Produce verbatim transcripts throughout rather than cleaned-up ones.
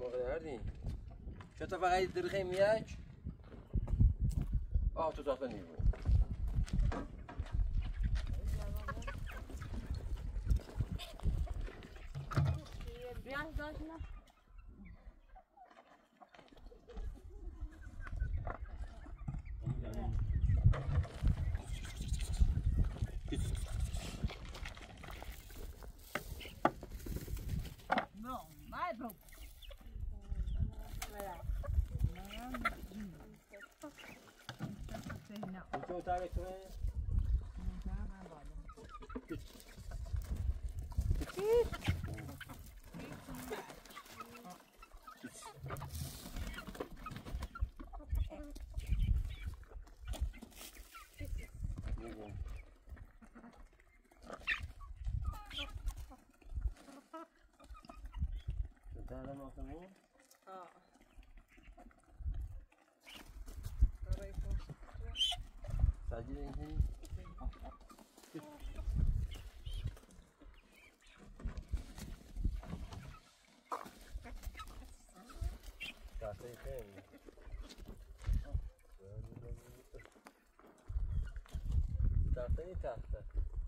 هردی چطور فقط درخیم یک آه تو تاخته نیرو بیان داشت نه No, my bro. تو تاریخ تو تحته تحته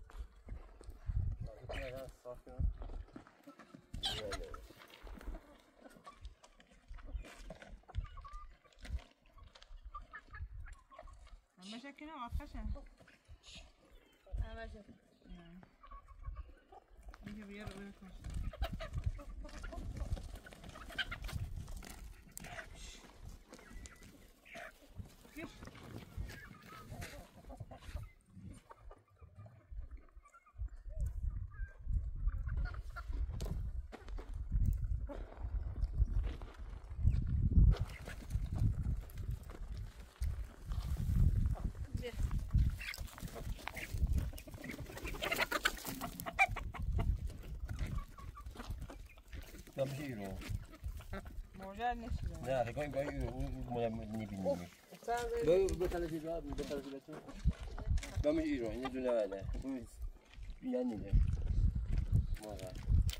نه صاف کنم همه شکنه آتخشه همه شد میگه بیار روی کش کش دام هیرو موجه نیست نه رگای گاهی اون مال نبینیم دو دو تا چیزا دو تا چیزا دام هیرو این دونه وله اون بیان نیله ماذا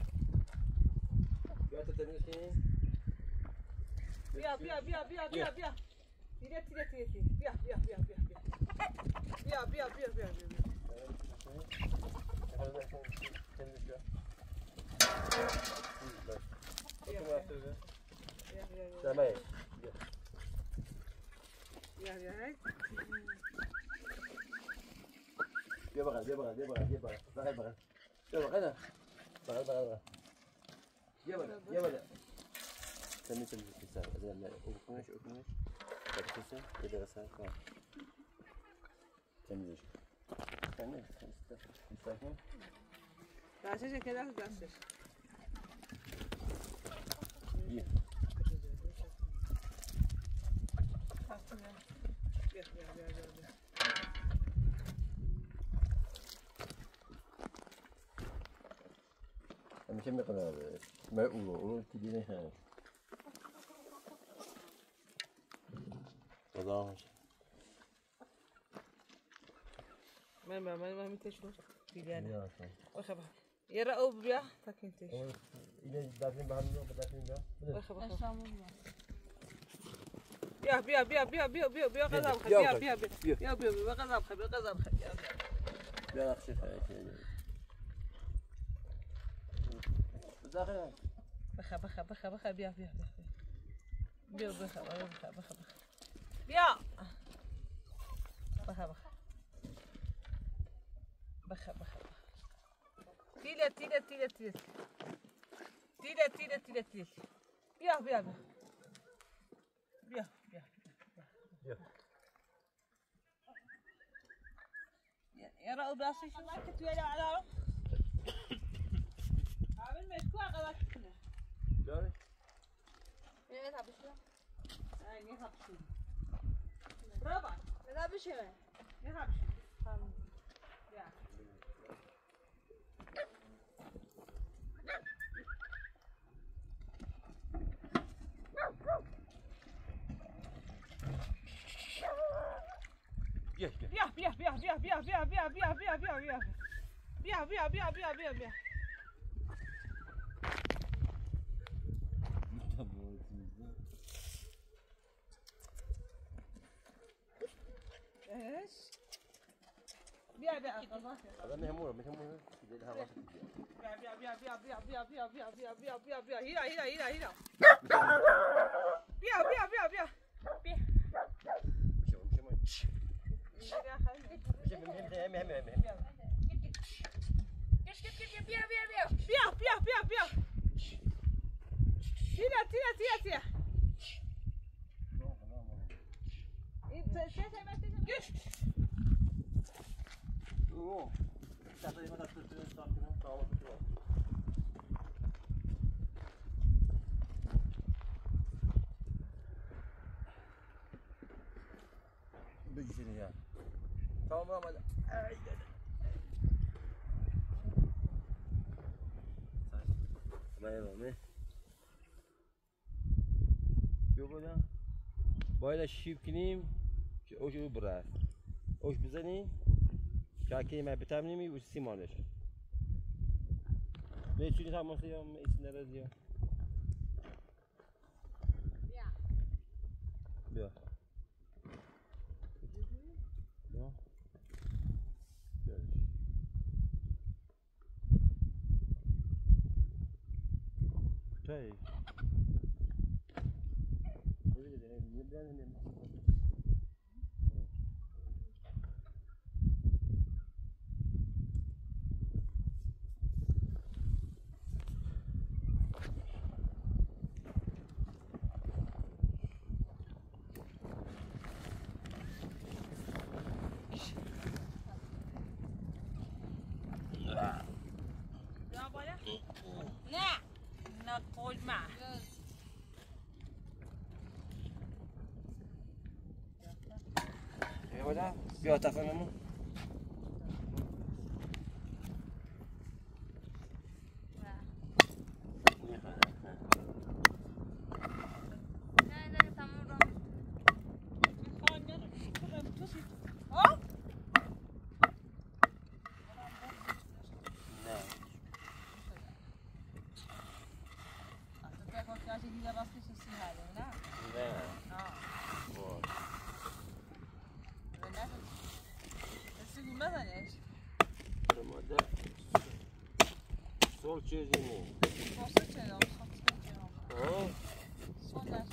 بیا تا تمیز کنیم بیا بیا بیا بیا بیا بیا تیره تیره تیره تیره بیا بیا بیا بیا بیا بیا بیا بیا بیا تمام بیا بیا بیا بغل بیا بغل بیا بغل بیا بغل بغل بغل بیا بغل بغل بغل بغل بیا بغل بیا بغل تمام تمام تمام تمام اوكمش اوكمش تكتسم كده غسان كمان تمزج تمام تمام دستش که دست دستش بیا بیا بیا بیا بیا همیشه میکنه ما اولو اولو تیدی نه خداش من من من میتشنو فیلیانه بخبر یه رأو بیا تاکینتش اینه دفعه به هم میاد دفعه میاد بخبر بیا بیا بیا بیا بیا بیا بیا غذا بخیر بیا بیا بیا بیا بیا بیا غذا بخیر بیا غذا بخیر بیا بیا نقشه خیلی داخل بخیر بخیر بخیر بخیر بیا بیا بیا بیا بخیر بخیر بخیر بیا بخیر بخیر بخیر بخیر تیله تیله تیله تیله تیله تیله تیله تیله بیا بیا بیا بیا بیا بیا يا رأوا براسي شو ما كنت ويا على عامل مشكوى غلط كنا داري ايه تابشوا اي ني هابشو برافو لا بشوي ني هابشو تمام يا بیا بیا بیا بیا بیا بیا بیا بیا بیا بیا بیا بیا بیا بیا بیا بیا بیا ايش؟ بیا بیا هذا مهمور مهمور بیا بیا بیا بیا بیا بیا بیا بیا بیا بیا بیا بیا هیرا هیرا هیرا هیرا بیا بیا بیا بیا بیا بیا بیا بیا بیا تیرا تیرا تیرا تیرا گشت اوه تاتا ما تاتا تاتا تاتا بيجي يا تمام هذا تمام بیا باید شیب کنیم که اوش رو برد اوش بزنیم که اگه ما بتمنیم و سیمانش میچونی تماس یا ایت نرازی بیا بیا بیا کجایی نه نه قلمه بیا بیا تفهمم sol çözümü. Nasıl çözüm? Ha? Sol ders.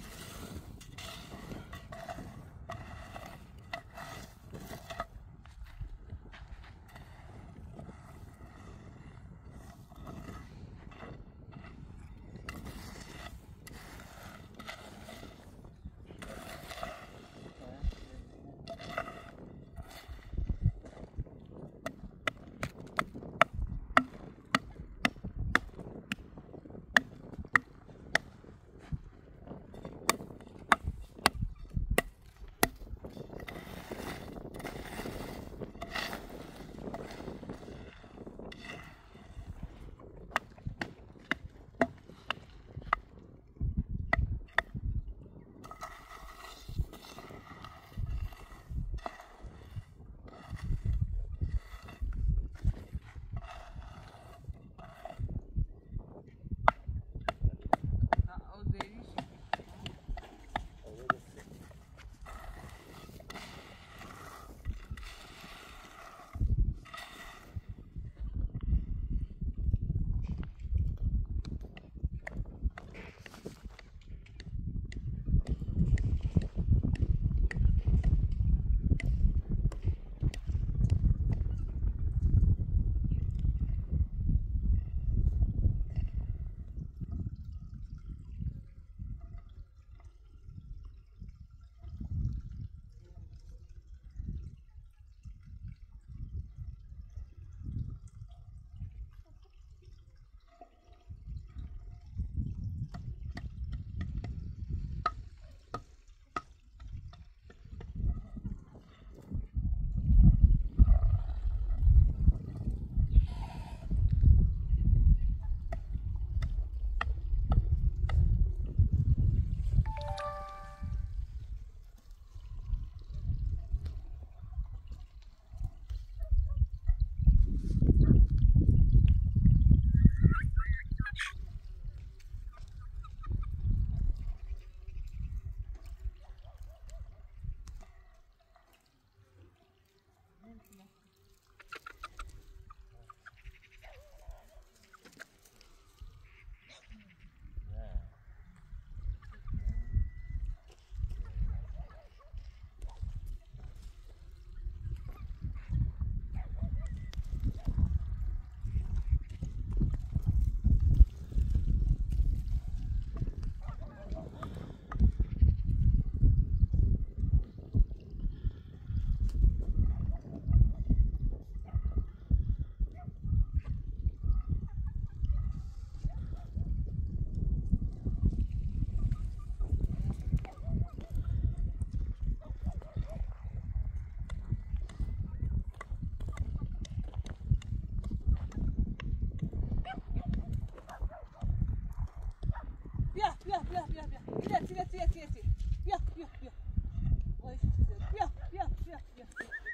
بیا بیا بیا بیا بیا تیله تیله تیله تیله تیله بیا بیا بیا وای بیا بیا بیا بیا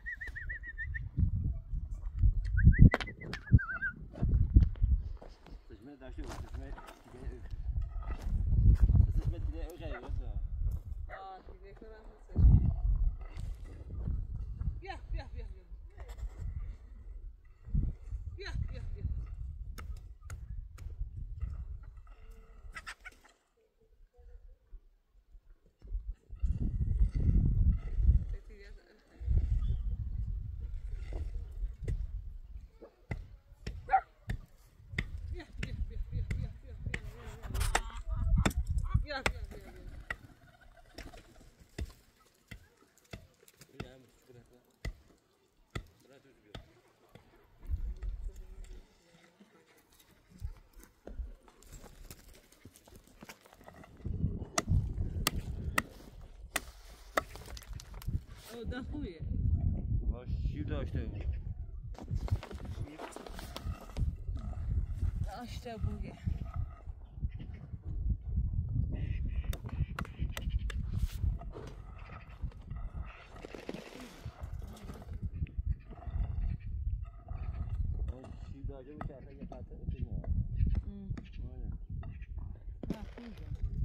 تسمع داشته بود تسمع دیگه تسمع دیگه اوجایی است آه دیگه کنم بیا بیا بیا بیا بیا بیا بیا ده خوبیه باش شیر داشته بود داشته بوده شیر داشته بود که اصلا یه قطعه بکنه نه خوبه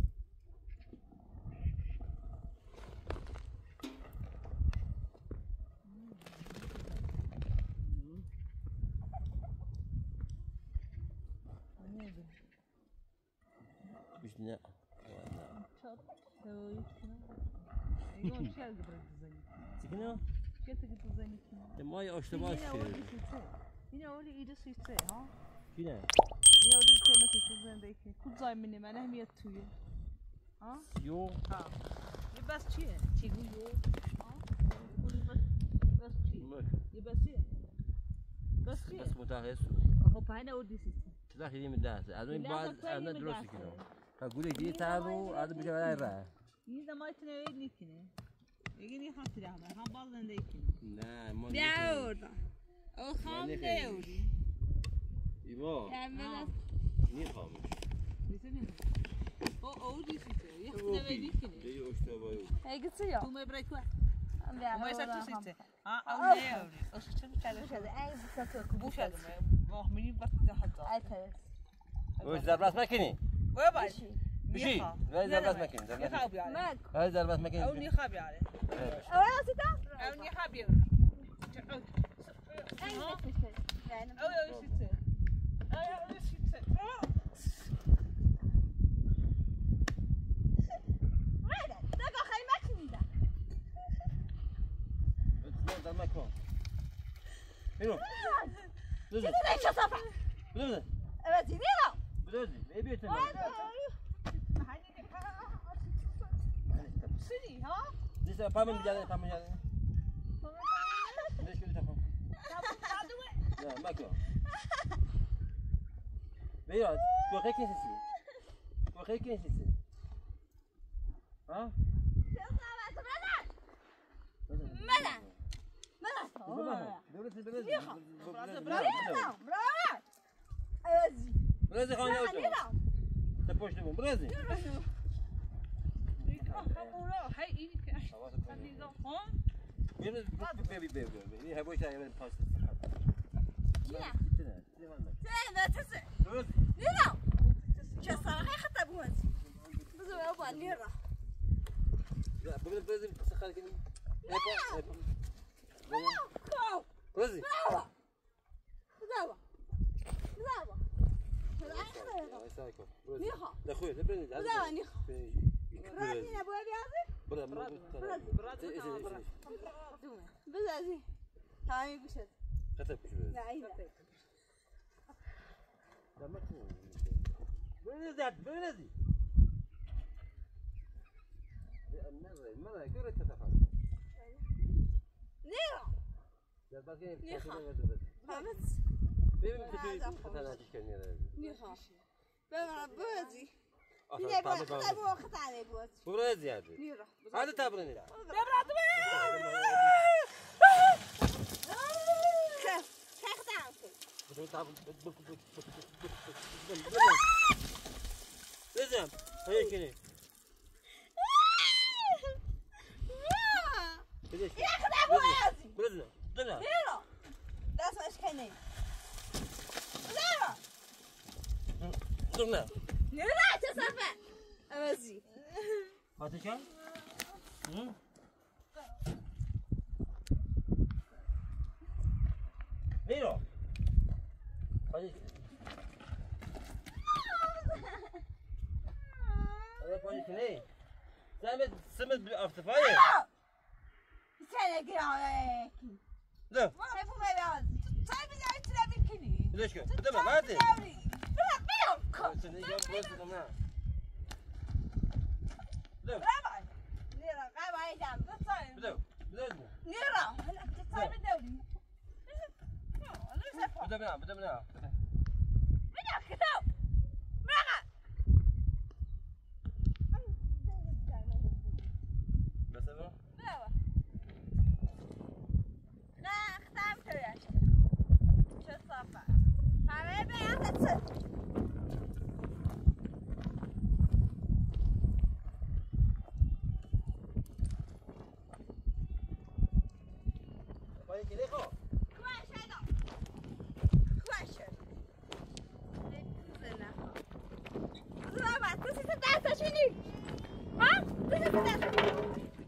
نه çok seviyorum. Yok şey aldı bırak düzeni. Çıkın Getir git düzeni. ya maya اشتباه Yine şey öyle sütse. Yine öyle iyice sütse ha. yine Yine öyle tema sütse düzenindeki. Kudzay mini ben ehmiyet tüyü. Ha? yok Ha. Bir bas çiğ. Çiğ yok. Ha? Bas bas çiğ. مك Bir bas çiğ. Bas çiğ. بس متاخر خب هنا اودي سيستم. لا خليه من دهس أنا بعد أنا دروس كده فأقول لك دي تعبوا هذا بيجي ولا يرى Yine ma tünevin ikini. Yine hatırı ama ha baldan da ikini. لا ما بیا orada. O ham ne oldu? إيوه Yani ben ني خامش Düşünün. O oudi site. Tünevin ikini. دي اشتباه yok Hey gidiyor. Tu me bırak var. Bia Ama orada. esa tu site. Ha o ne oldu? O site mi çalıyor? Şöyle ay bu satıyor. Bu şadım. Mahmini bak da hatta. Ay evet. وش ضربات مكني Ve bak. بشي لا ضربات مكني ضربات Niha abi yani. Mek. هاي ضربات مكني Au niha abi yani. Oraya sita. Au niha abi. Ay gitmişler. Yani. Au au site. Au au site. Nerede? Ne bakayım makinde. ضربات مكني هنا Size de şu safa. بلوزة Evet iniyor. بلوزة ما بيتنا Siri ha? لسه فاهم بجاني فاهم بجاني ليش كده تفهم لا ما كده بيرا تو خيك نسيسي تو خيك نسيسي ها Mela. Mela. بلوزة بلوزة Bravo. Bravo. Evet. بلوزة خانة أوتو تبوش نبون بلوزة Hamura hay iyi ki. Ha? بلوزة بيبي بيبي بيبي هاي بوش هاي باست Kine? كده كده ما Sen de tese. بلوزة Nira. Kesara hatta bu. Bizim ev var Nira. لا بلوزة بلوزة تسخر كده هاي بو Bravo. بلوزة Bravo. Bravo. Bravo. Niha. لا خويا لا بلوزة Bravo Niha. Rani ne bu ev yazdı? برا برا برا Biz azı. Tamam bir şey. كتب شو Ya iyi. لا ما تكون بلوزة بلوزة مرة مرة كيف تتفهم Nira. لا باقي Niha. Mehmet. بيبي بتجي ختانات كنيرة Niha. Ben bana bu azı. آخر Yine طعم bu kadar bu vakit tane bu azı. بلوزة زيادة Nira. هذا تابرني لا بزن هيك كده يا أخي أبو عازي بزن بزن نيرو لازم أشكني نيرو بزن نيرو تصفى أمزي هاتي كم نيرو هاتي هذا كويس كني سمد سمد بأفتفاية سنة قراءة لا ما يبغى بيعز طيب إذا عشت لابي كني ليش كده بدأ ما عادي بلا بلا كم سنة يوم بس تمام لا رابع نيرا رابع يدام بتصير بدأ بدأ نيرا هلا بتصير بالدوري بدأ بنا بدأ بنا بلا كتاب بلا بس أنا بلا لا ختمت يا شيخ شو صفا حبيبي يا تصل بايك ليه خو كويس هذا كويس رابع تسي ستة شنو ها تسي ستة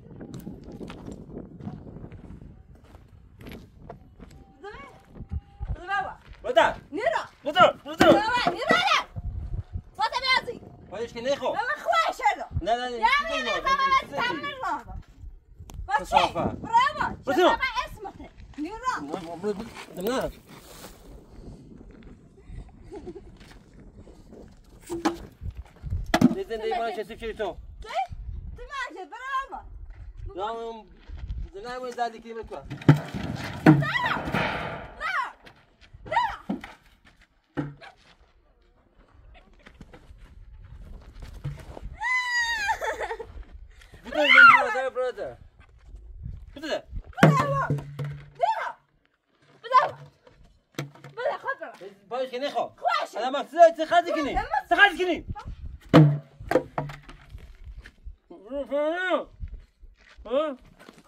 بدأ نيرا بدأ بدأ رابع نيرا لا وات بيازي بايش كني خو والله كويس هذا لا لا يا عمي انا كمان استعمل الرابع صافا. برافو بس شو هو. رابع اسمه نيرا دمنا لازم دي ما شفت شيء تو كيف تماشي برافو لا زنا وين ذلك يمكوا لا لا لا بدأ بدأ بدأ بدأ برافو نيرا برافو بلا خضرة بايش كني خو كويس انا ما تسوي تخلي كني تخلي كني ها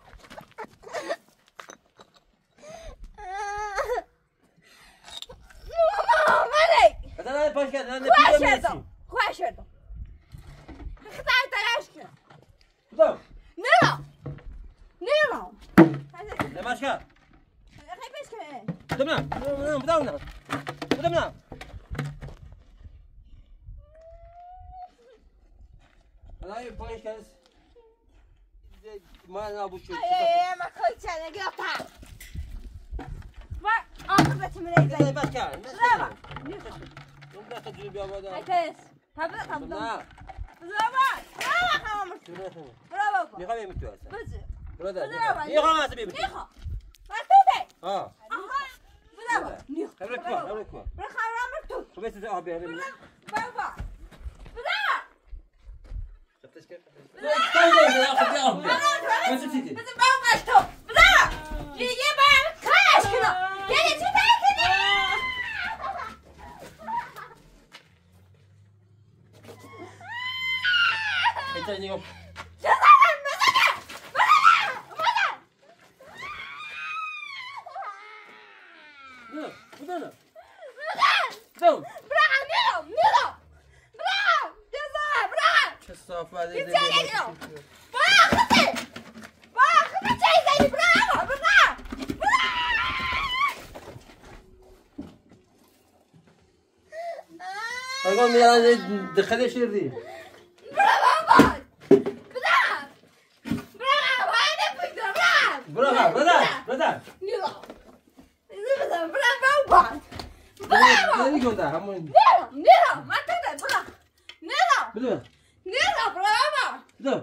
مالك هذا انا بايش كذا انا كويس بيجي هذا ميسي كويس هذا خطأت العشق بدأ نيرا نيرا لا ماشي كذا غير بس كمان بدأنا بدأنا بدأنا انا بايش كذا ما انا ابو شو ايه ما كنت انا قطع ما اخذت من لا ايدي بس كان برافو يوم لا تجرب يا ولد هاي هبدا هبدا لا برافو برافو خامر برافو يا خمي متوسع بس برافو برافو يا خمي سبي نيخو ما توبي اه برافو نيخو خبرك ما خبرك ما برافو خامر توب خبيت تسوي بيه برافو برافو شفتش كيف استنى يا اخي يا اخي بس تيجي بس برافو توب برافو يجي بقى كاش كده يعني تبعك انت اليوم بدنا بدنا شو الصافة هذه اقول لي دخلي شيء ذي برافو برافو برافو Bravo! اللي يقول ده هم Nero! Nero! ما تقدر برافو! Nero! بدنا Nero! برافو! بدنا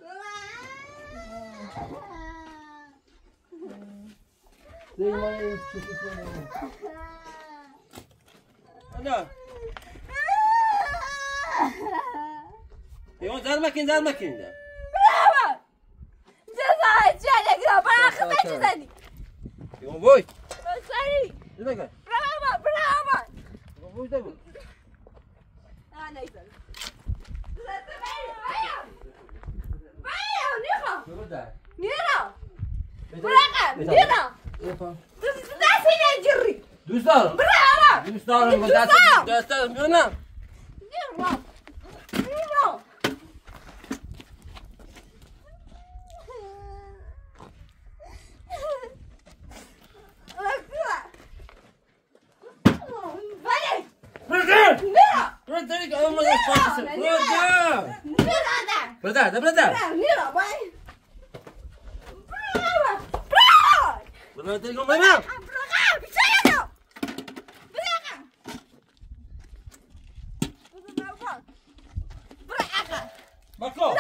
زي ما يشوفوا انا يوم زار مكين زار مكين ده برافو! جزاك جالك يا برافو خذ يوم بوي سوري ايش بك برافو برافو يوم بوي ده انا ايضا بده نيرا براقة نيرا تسداسين جري دوستان براقة دوستان دوستان دوستان نيرا نيرا Brother, oh my God, brother! Brother, brother! Brother, come on now! Marco!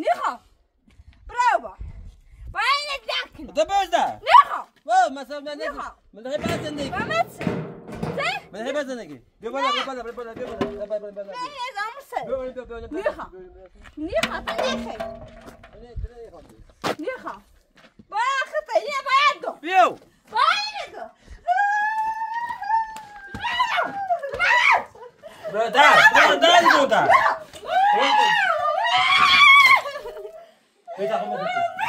ده بوز ده واو ما سوينا نجي من هي بعد زنقي من هي بعد زنقي بيبلا بيبلا بيبلا بيبلا بيبلا بيبلا نيخا نيخا تنيخي نيخا باخذ هي بعده بيو بعده برادر برادر برادر ايه تاخذ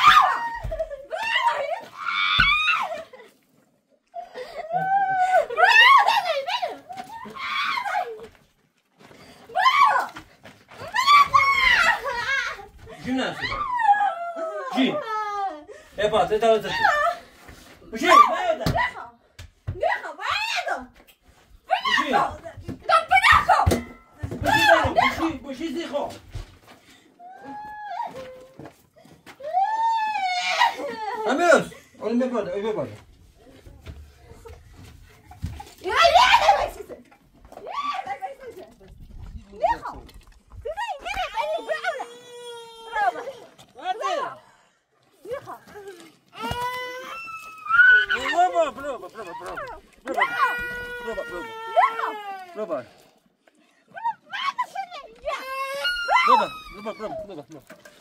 جي ايه بقى تقدر تسوي وشي ما يقدر نيخا نيخا بعده وشي دبناكو وشي وشي زي خو امير ولا ما يقدر ايه بقى يا يا ما يصير يا ما يصير نيخا تبين كده بني براوة براوة وادي نيخا برافو برافو برافو برافو برافو برافو برافو برافو برافو برافو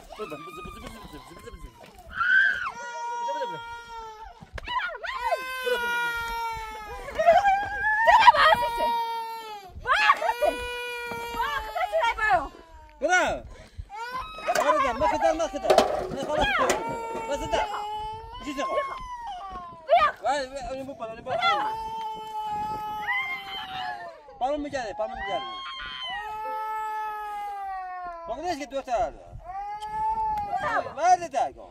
برافو ما خدها ما خدها انا خلاص بس ده جيزه واي انا مو انا بقول بالو مجاني بالو مجاني وقديش قد وتر ما ادري داقو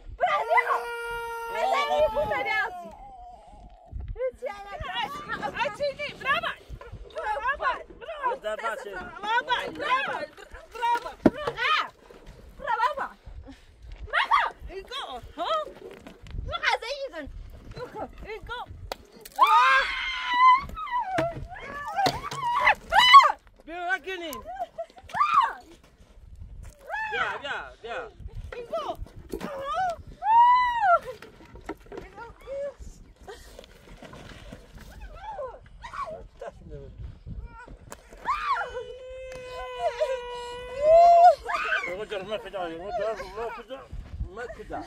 ما كدا ما كدا ما كدا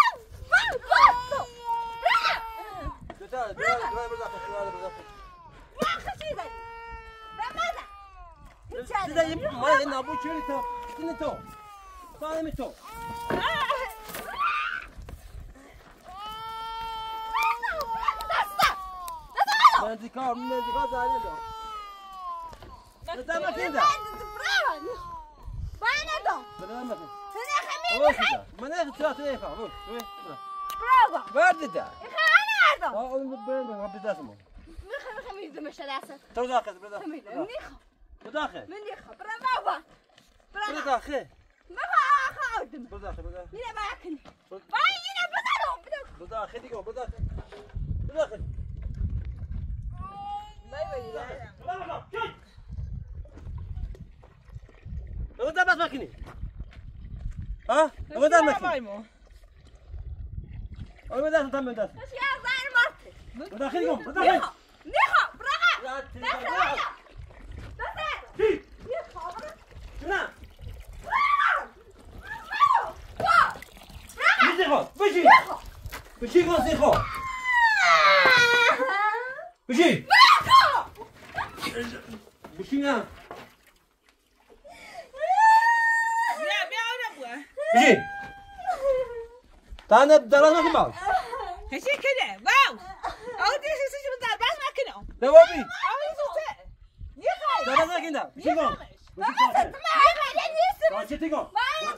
تعال تعال تعال بالله تعال بالله يا خشيبة بماذا؟ إذا يبقى ما إن أبو شيري تو كنا تو فاهم تو ما ذكر ما ذكر زعلان ده ده ما كده باينة بدل ما كده سنة هو خميسة كده ما ناخذ ثلاثة إيه فاهم برافو برد ده أنا هذا اه أنا بين ربي داسمه من خميسة مش ثلاثة تو داخل بدأ خميسة منيخة بداخل منيخة برافو برافو بداخل ما خاودم بداخل بداخل هنا باكل باينة بدلو بداخل ديكو بداخل بداخل لا يبين لو ده بس ماكني ها لو ده ماكني لو ده تم ده بس يا زين مرتي بداخل يوم بداخل نيخة نيخة برافو لا دخل دخل نيخة شنو برافو بيجي بيجي بيجي كون سيخو بيجي بيجي نعم بيجي تانا دراز ما كمل هشي كده واو اودي هشي شو بدار بس ما كده دوابي اودي شو يا خاي دراز ما كنا شيكو شيكو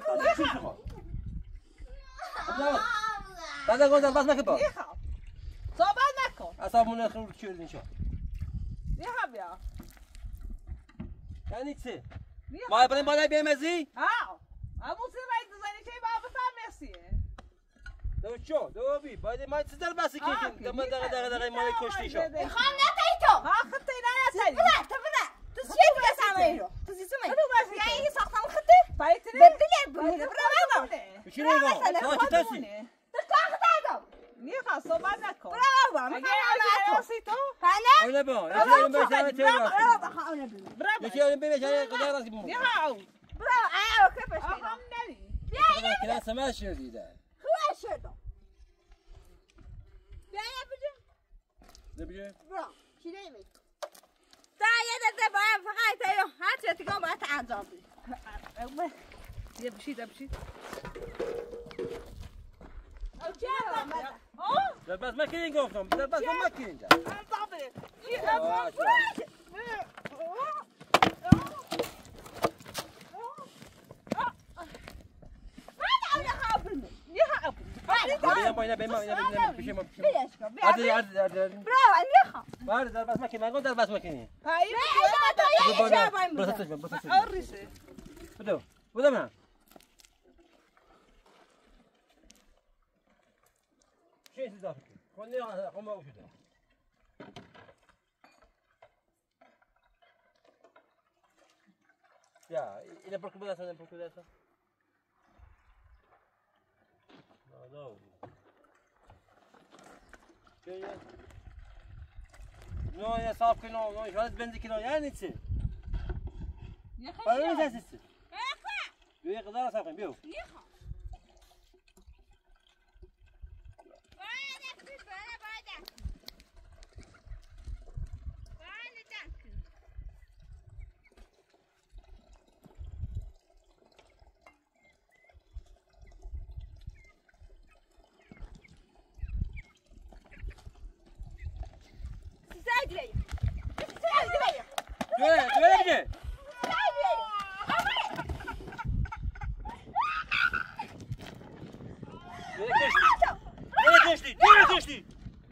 تانا قول دراز ما كمل يا خاي صوبان نكو أصابنا خلود شو إن شاء يا حبيبي يعني تسي ما يبغى ما يبغى مزي اه ابو سيراي زين شيء بابا سامسي دو شو دو بي بعد ما تصدر بس كيكين دم دغ دغ دغ ما يكوشتي شو خام نتيتو ها خطي لا يا لا تبنا تسجيل يا ساميرو تسجيل يعني ساقطه خطي فايتني بدلي بدلي برافو شو يقول ما تتسي تقطعوا يا خا صوبان نكو برافو ما اجي سيتو انا أنا بون أنا بون بس أنا برافو خاونا بي برافو ليش أنا بيمشي أنا قدر راسي بمو يا هاو برافو ايوه كيف اشتغل اهم نادي كذا كذا سماش شو ذي هو اشتغل يا يا بجي ده برافو شو دايمي تعال يا ده فقايت ايوه هات تقوم بقى تعال جنبي يا بشيت ابشيت او جنب اه ده بس ما كين قوفهم ده بس ما كين ده طابي بينا بينا بينا بينا بيشي ما بيشي ليش عاد عاد عاد برافو انيخا بعد ده بس ما كين ما قلت ده بس ما كين هاي بس تجمع بس تجمع اوريسي بدو بدو ما شيء تدافع خلني قوم وشو ده يا إذا بركب ده سنة بركب ده سنة لا لا شيء نو يا صاحب كنو نو شو هذا بنزي كنو يعني تسي يا فاهم خي إيش هسه بيو قدر صاحب بيو وين وين بيجي وين كشتي وين كشتي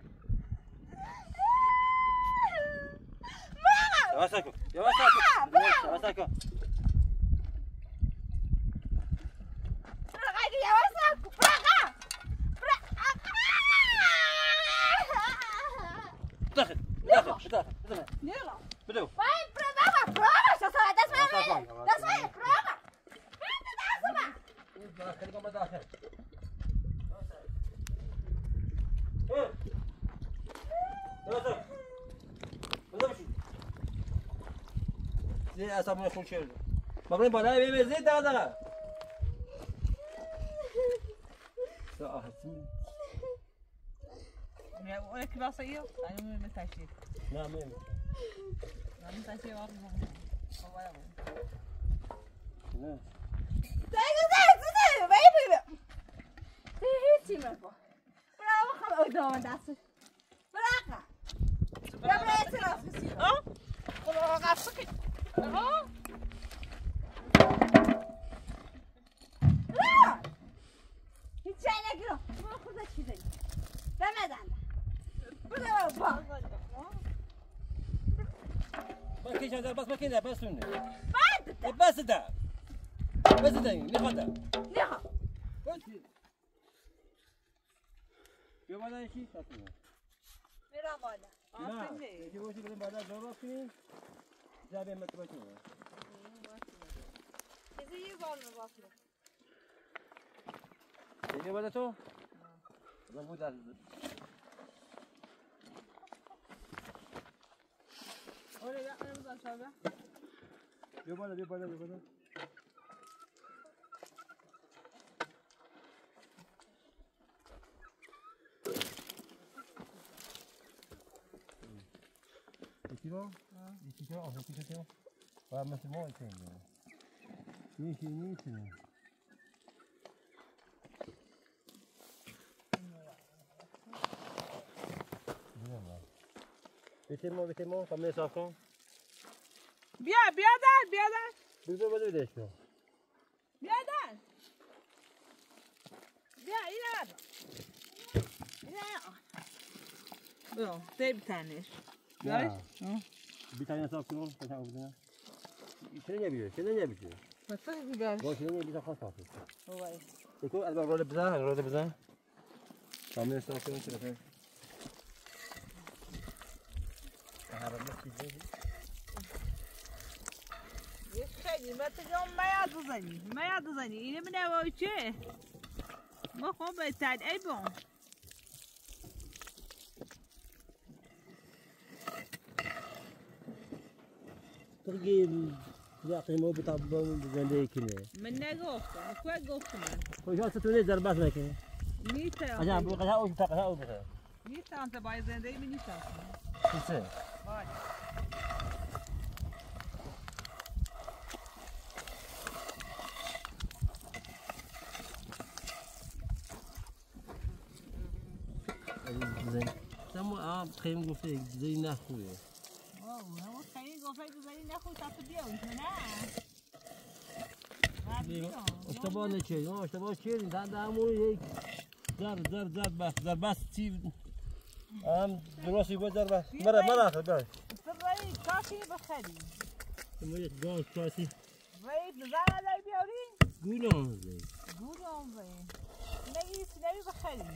يا واساكو يا واساكو يا واساكو دخل دخل دخل دخل يلا بدو Vai, prova, prova, só só das minhas, das minhas, prova. خليكم بداخل زي أصابنا يخون شيء مبرين بنا بيبي زي ده ده ساعة ولا كبار صيو أنا من متاشي نعم مين أنا متاشي واقف هو نعم Sai, sai, sai, vai, vai. Sim, sim, meu pô. Bravo, como eu dou uma dessas. Braga. Bravo, esse não, sim. اه والله قاصك اه لا. يتشعل كده. ما خذ شيء زي. لا ما دعنا. برافو. ما كيش هذا بس ما كنا بس منه بعد. بس ده بس ده نخده ليها. بس يوم هذا شيء خاطر ميرا مالا. لا يجي وش بدنا بعد جواب فين جابه متروكين إذا يبغى نبغى. يجي بعد تو زبود على ولا لا أنا مزال شابه يوم هذا يوم هذا يوم هذا كيلو كيلو أو كيلو ومثل ما يصير نيشي نيشي بیتیمو بیتیمو کامل صاف کن. بیا بیا در بیا در. بیا بیا بدش کن. بیا در. بیا اینا. اینا. بیا دیب تنش. نه. بیتانی صاف کن. کجا بودن؟ چرا نمیشه؟ چرا نمیشه؟ مثلا دیگر. باشه نمیشه خاص صاف کن. وای. تو الان رول بزن رول بزن. کامل صاف کن چرا؟ یه خیلی متجام میاد بزنی میاد بزنی اینه من نوای چه ما خوب بهتر ای بون ترجي يا قيمة بطبعهم بزندي كله. من نقوفه كوي قوفه من. وش توني زربات لكن. نيتا. عشان بقى هاو بتاع هاو بقى. نيتا أنت باي زندي من نيتا. كيسه. باي. زين. سمو آه خيم قفيك زي ناخوه. أوه هو خيم قفيك زي ناخوه تابديه وأنت نه. اشتباه نشید، ما اشتباه چیه؟ داد امروز یک زر زر زر بس زر بس چی؟ ام درستی بود زر بس. مرا مرا خب باش. سرایی کاشی بخری. تمویت گاز کاشی. وای بزار دای بیاری؟ گولان زی. گولان زی. نگی سنبی بخری.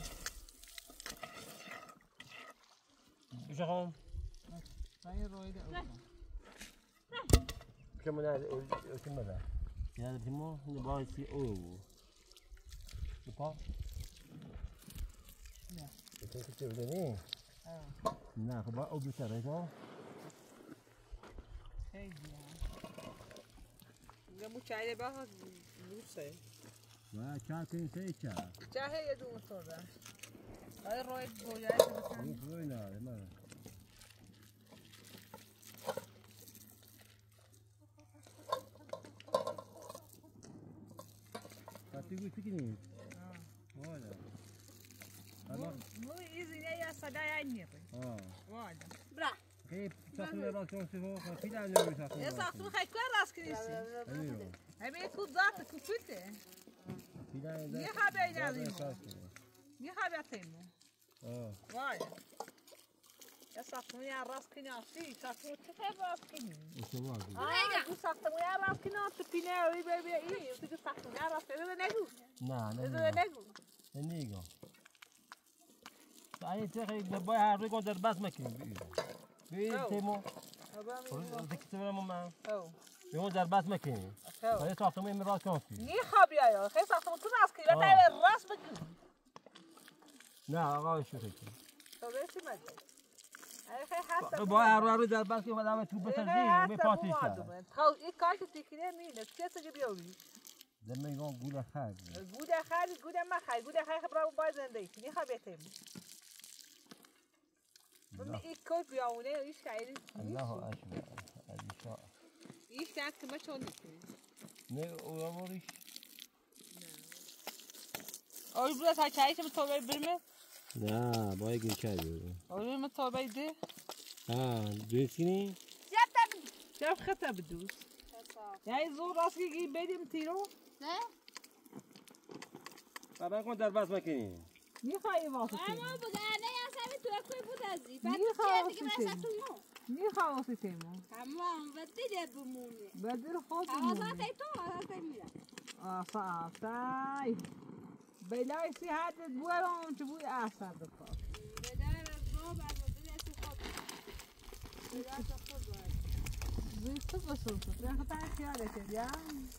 بشه خام. وای رویده. بشه من از اوتیم بده. یا دیمو نباید او. نپا. نه. تو چه بدونی؟ آه. نه خب او بیشتره تو. خیلی. یه مچاله با لوسه. و چای کن سه چای. چای یه دو سودا. آره روی گویای بسن. روی نه ما. تیگو تیکنی. آه. والا. مو مو ایزینه یا صدای نیره. آه. والا. برا. خیلی ساخته راستون سیفو خیلی عالی ساخته. یه ساختمون خیلی کار راست کردی. امیرو. همین تو ذات کوفته. یه خبری نداریم. یه خبری تیمو. آه. والا. یه ساختمون یا راست کنی آسی ساختمون چه خیلی راست کنی. اشتباه. آه تو ساختمون یا راست کنی تو پینه وی بی بی ای تو ساختمون یا راست کنی نگو. نه نه نگو. نگو. این تقریبا باید هر روی گذر بس مکنی. بیای تیمو. دیگه تو من. او. بیای گذر بس مکنی. باید ساختمون می راست کنی. نی خبری آیا خیلی ساختمون تو راست کنی. بعد راست بگی. نه آقا شو کنی. تو بیشتر مگه. ای خیلی هست. باید هر روی گذر بس کنی و دام تو بسازی می پاتیش. خب این کارش تیکیده میده. چه چیزی بیاری؟ زمینگان گوله خرد. گوده خرد گوده مخای گوده خای خبرم باید زندگی. نی خبری تیم. من این کار بیاونه ایش خیلی. الله اشبه. ادیشا. ایش نه که ما چون نیستی. نه اوامریش. آوی بود تا چایش متوبه برمه؟ نه باید گیر کردی. آوی متوبه ده؟ ها دوستی؟ جاب تبي. شاف خطأ بدوس. يعني زور راسك يجي بدي متيرو؟ نه؟ بابا کن در بس مکنی. میخوای واسه اما بگه نه یا سمی تو اکوی بود ازی. بعد میخوام دیگه برسه تو مو. میخوام واسه تیمو. تمام بدی ده بمونه. بدل خود آزاد ای تو آزاد میره. آسا سای. بلای سی حد بوام چه بوی اثر دکتر. بدار رو بعد بدی تو خود. بدار تو خود باید. زیست بسوم تو. یا خطر خیاله که یا.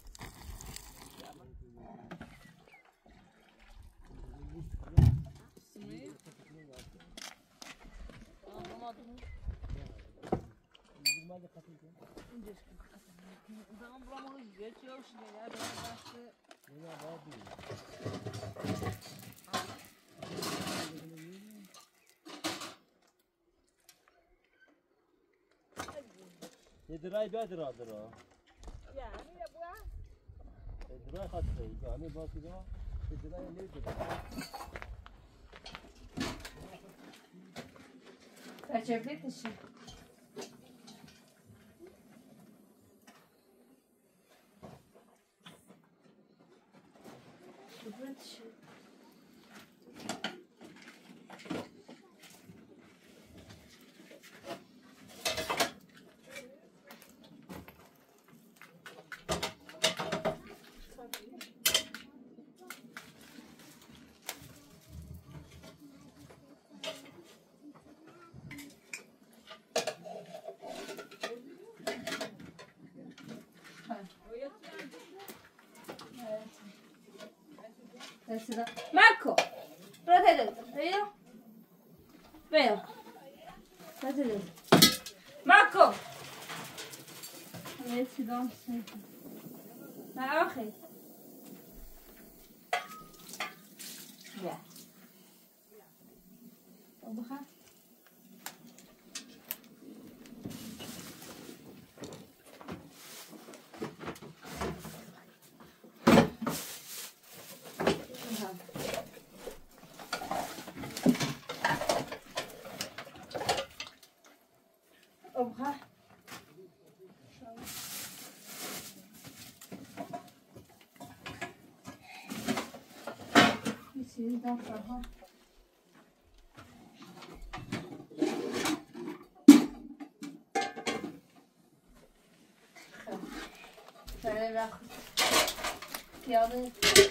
Zaman buramı geçiyor şimdi ya ben başka. Ya babi. Yediray bedra dra. Ya hani ya bu ya. Yediray kaçtı. Yani babi da. Yediray ne dedi? Kaçabilir misin? Marco, fratello, vero? Vero? Fratello. Marco! Adesso do sempre. Ma ok. Ja. Opgaan. Opgaan. Misschien dan verhaal. Verder weg. Ja, dit.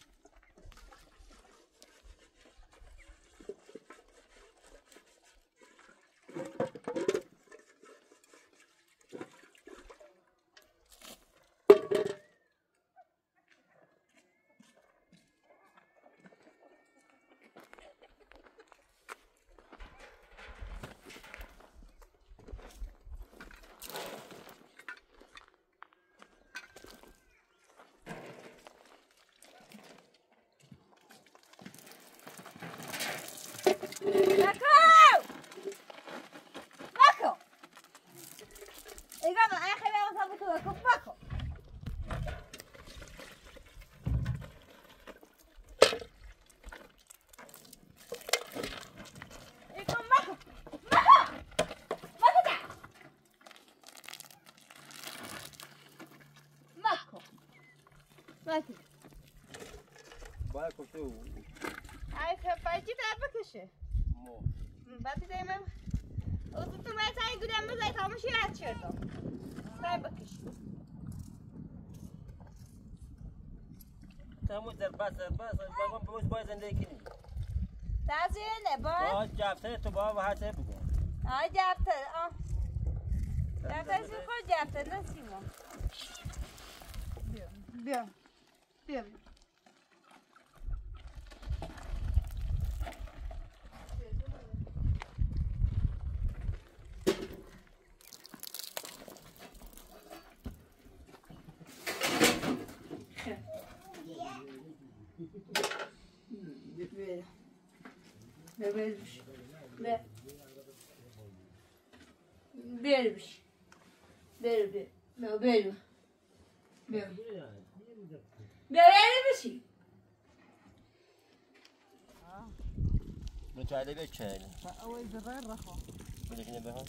Bakın. Baya koşuyor. Ay kapacı da bakışı. Mo. Batı demem. O tutmaya say güdemez ay kalmış yer açıyordum. Say bakış. Tamam der bas bas babam boş boş zendekini. Taziye ne bu? Aa capte to baba hase bu. Ay capte. Ah. Capte şu ko capte nasıl mı? Bien. Bien. Böyle. Böylemiş. Ve böylemiş. Böyle böyle. Böyle. Böyle. Böyle bir şey. بتعالي بتشالي أول زبائن رخو بدك نبهها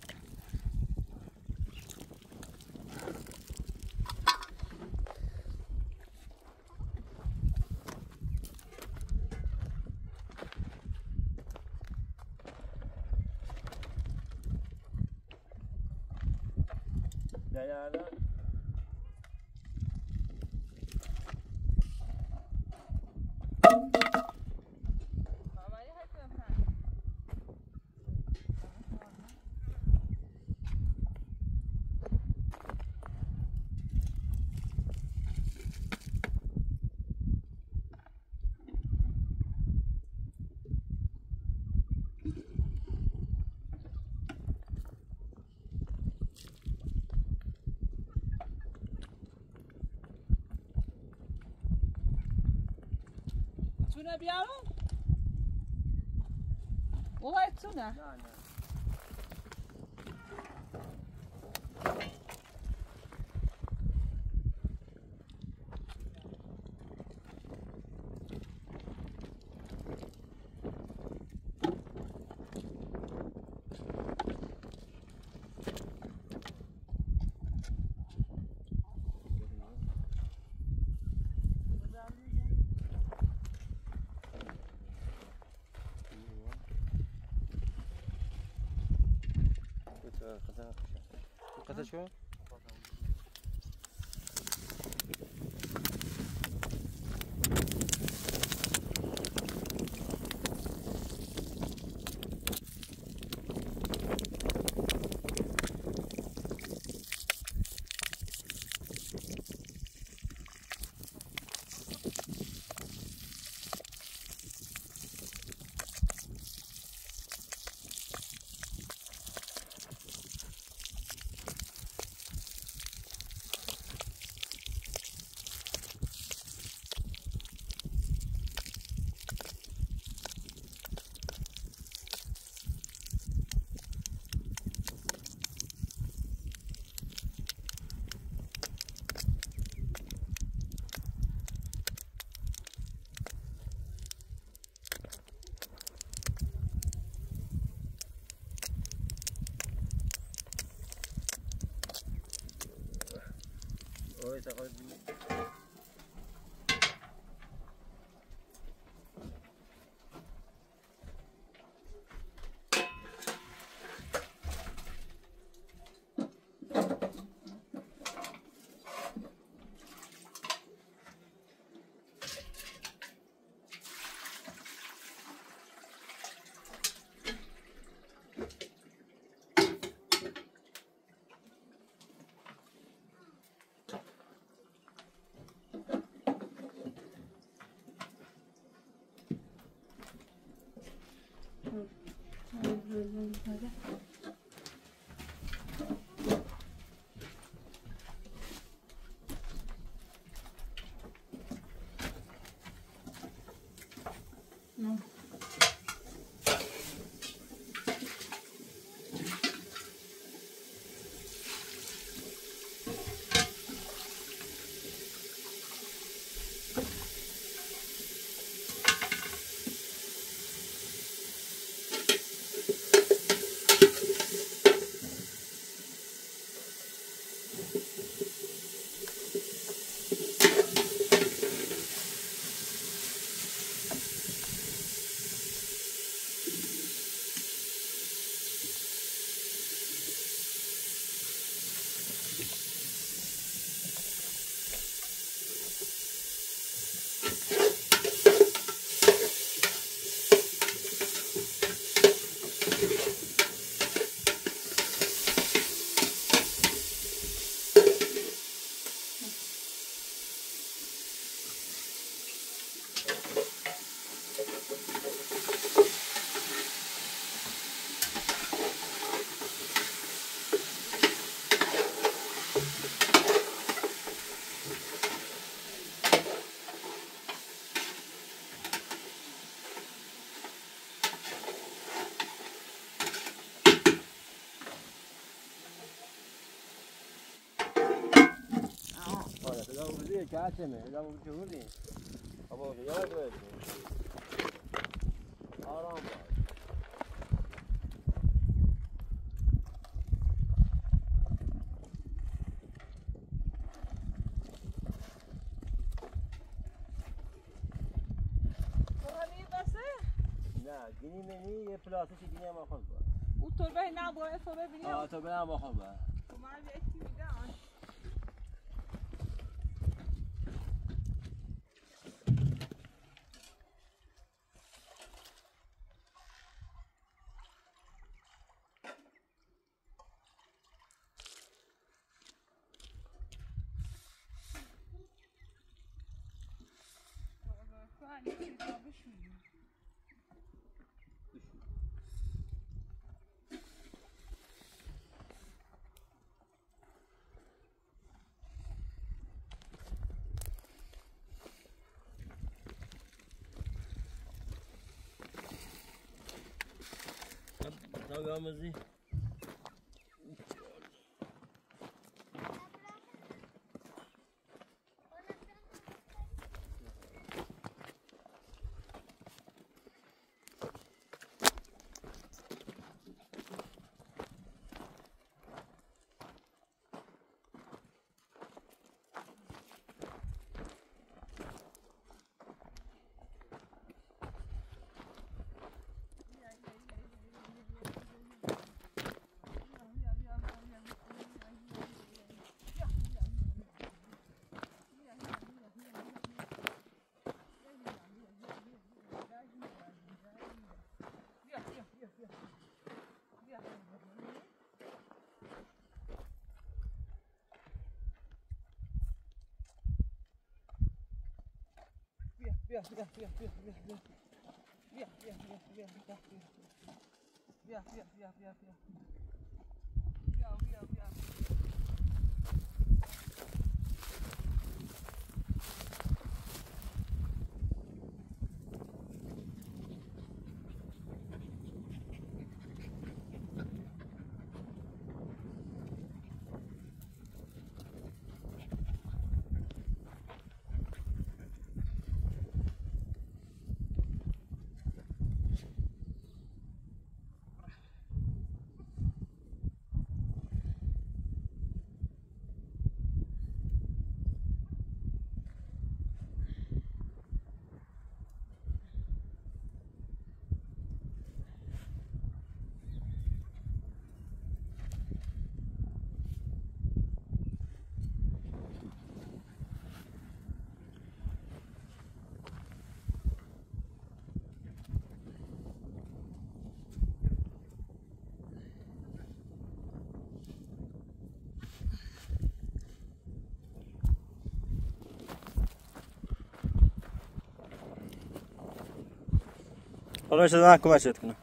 لا لا لا تونه بیارم؟ والله تونه لا لا قطعه قطعه شو؟ Oi, tá rodinho. No. Kaçeme, ya bu çukur değil. Ama yavaş yavaş. Aram var. Orayı bası. Ne, gini meni ye plası çekine ama khol ba. O torbayı ne boya torbayı biliyor. Aa torbayı ama khol ba. Kumar bir etki bir de an. Tagamızı. بیا بیا بیا بیا بیا بیا بیا بیا بیا بیا بیا بیا بیا بیا بیا بیا بیا بیا بیا حالا شده من کمکت کنم.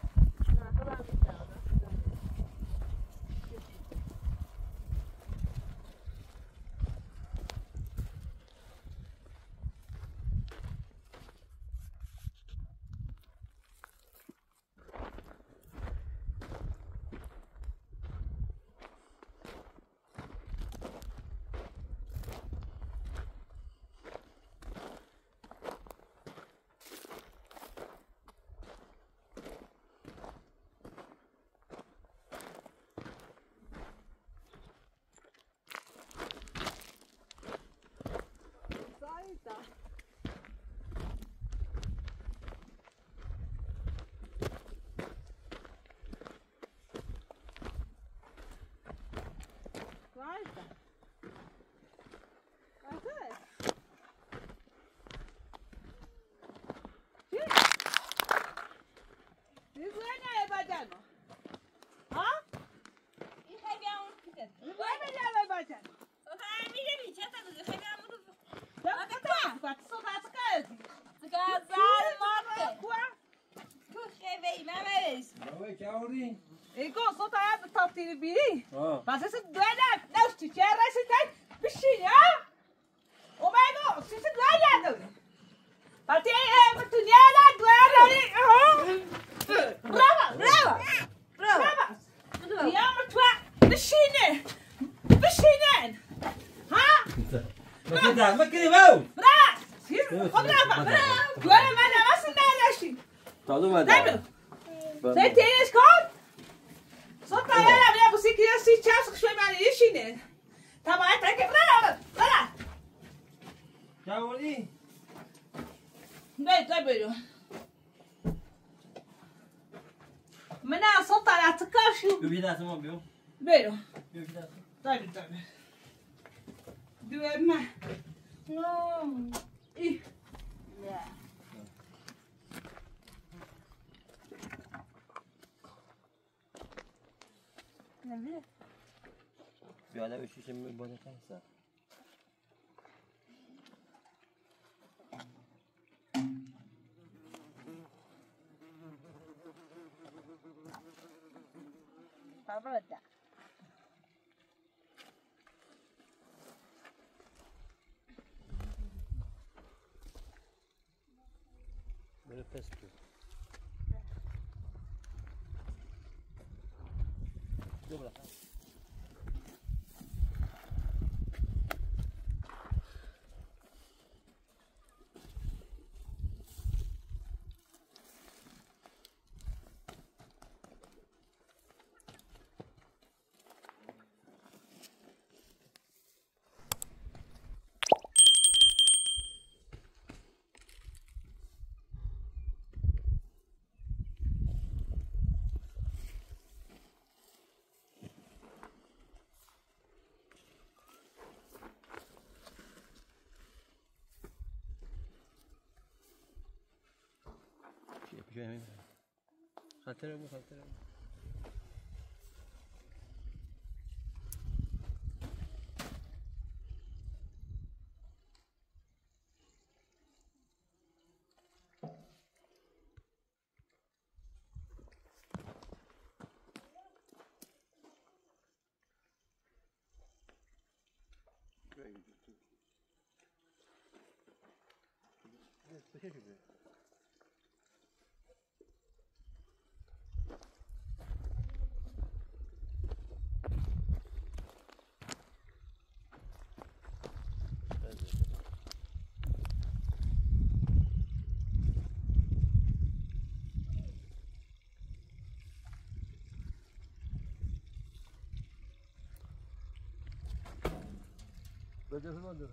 ایگو صوت آیا تاپتیری بیری بس از دویدم نشتی چه رسیدی بشینی ها اومدو سیسی دویدم پاتی ای بتونی آلا دویدی برافو برافو برافو یا متوا بشینه بشینن ها مكده مكده باو برافو خب برافو برافو دویدم من نماسی نداشتی تعالوا ما ده زي تيجي كون صوت على يا بوسيك يا سي تشاس شوي مع يشينه طبعا تركب لا لا جاولي لا تبيو منا صوت على تكاشو بيدا سما بيو بيرو بيدا طيب طيب دو ما نو ايه لا بیا الان بشیش می بالا کنسا بابا ده بره پس تو دوباره شو همین خاطره بود خاطره بود Böyle zaman diyoruz.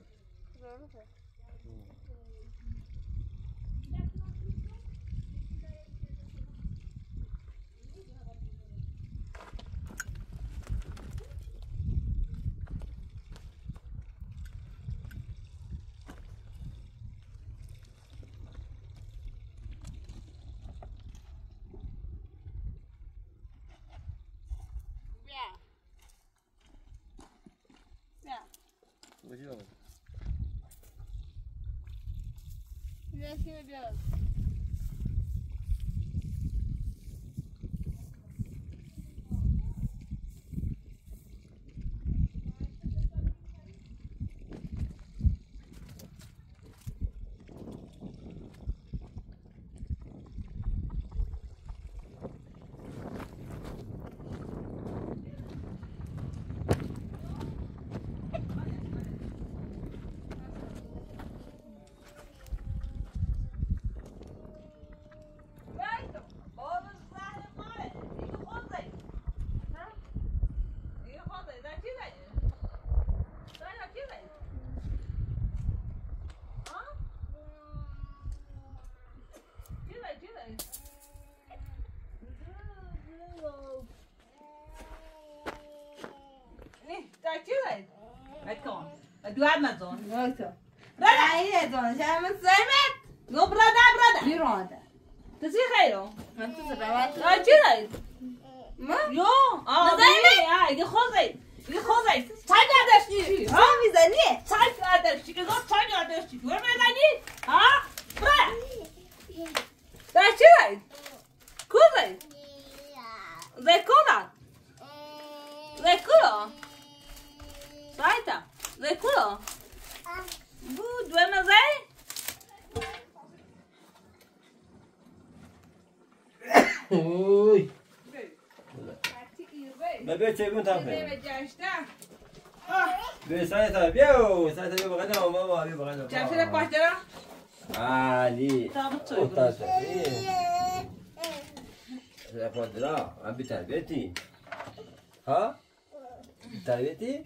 Возьмем. Я себе делаю. دوام مزون وقتو ردا ايه دون شام الزمت نو بردا بردا بيرودا تسي خيرو ما تزرعات لا جيري ما يو اه زينب. اه يجي خوزي يجي خوزي تايم ادشتي ها ها ميزانية تايم ادشتي كذا تايم ادشتي وين ميزاني ها برا دا جيري كوزي زي كولا زي كولا سايتا زي كولا بود وين زي اوي ما بيت يكون تافه بسايتا بيو سايتا بيو بغدا وماما بيو بغدا جابت لك واحدة عالي تابت قطعت لا فضلا عم بتربيتي ها تربيتي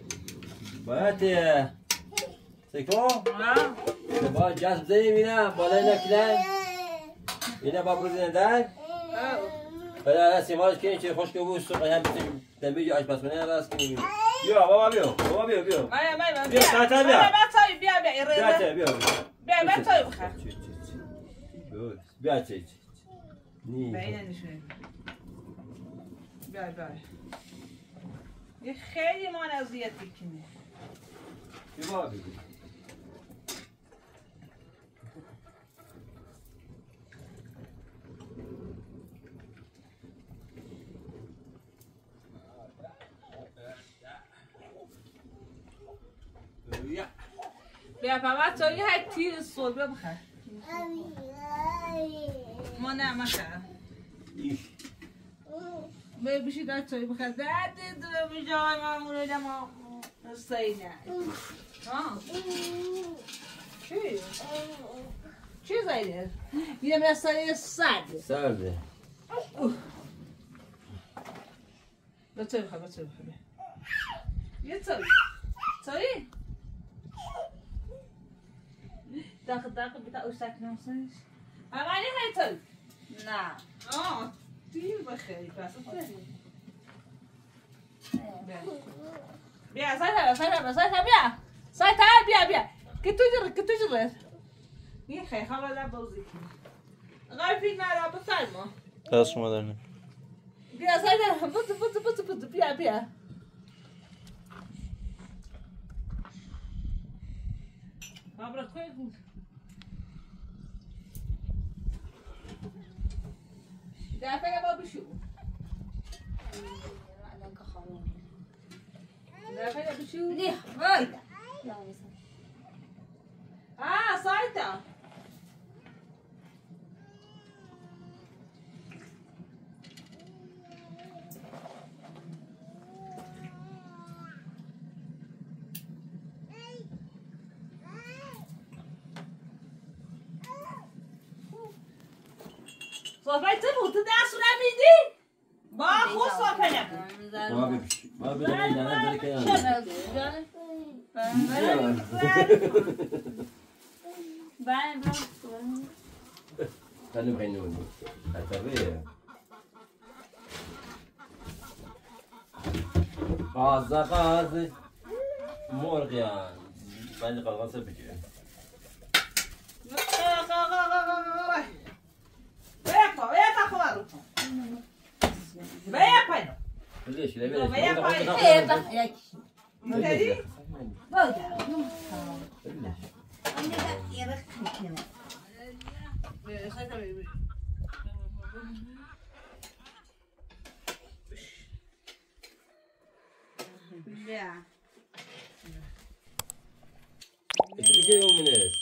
باتي سيكو اه با جذب زي مينا بالا كلام مينا بابروزين دار فلا لا سيماج كين شي خوش كبو السوق هم بتجي تنبيجي اش بس من راس كين بيو بابا بيو بابا بيو بيو ما ما ما بيو ساعتها بيو ما تسوي بيع بيع ساعتها بيع بيو بيع ما تسوي بخير بيو بيو تشي ني بعيدا شوي بيع بيع يا خیلی ما اذیت میکنه بابا بيو بیا فقط تو یه هک تیر صلبه بخیر ما نه مخیر بیا بشی دار توی بخیر درد دو بجای ما مورد ما سینه آه چی؟ چی زایده؟ یه مسئله سرده سرده با توی بخیر با توی بخیر یه توی توی داخل داخل بتاع وشك نوصلش أماني هيتل نعم آه تير بخير بس بيا سايتها سايتها سايتها بيا سايتها بيا بيا كنتو جر كنتو جر يا خي خلاص لا بوزيك غير فينا لا بسالمه راس مدرن بيا سايتها بط بط بط بط بيا بيا خبرك كويس ده فيا بابا شو ده فيا بشو ليه رايدة اه صايته صوفي تبغى تدعس ولا ميدي ما خو صوفي لك ما بيمشي ما بيدري أنا ذلك أنا بعد خليهم يغنون التربية قازة قازة مرغيان بعد قازة بيجي وياك وياك أخباره وياك وينه ليش لا وياك وينه ايه بقى ياك تدري بودا ليش عندي بقى يرخي لا ايش بيجي يوم من ايش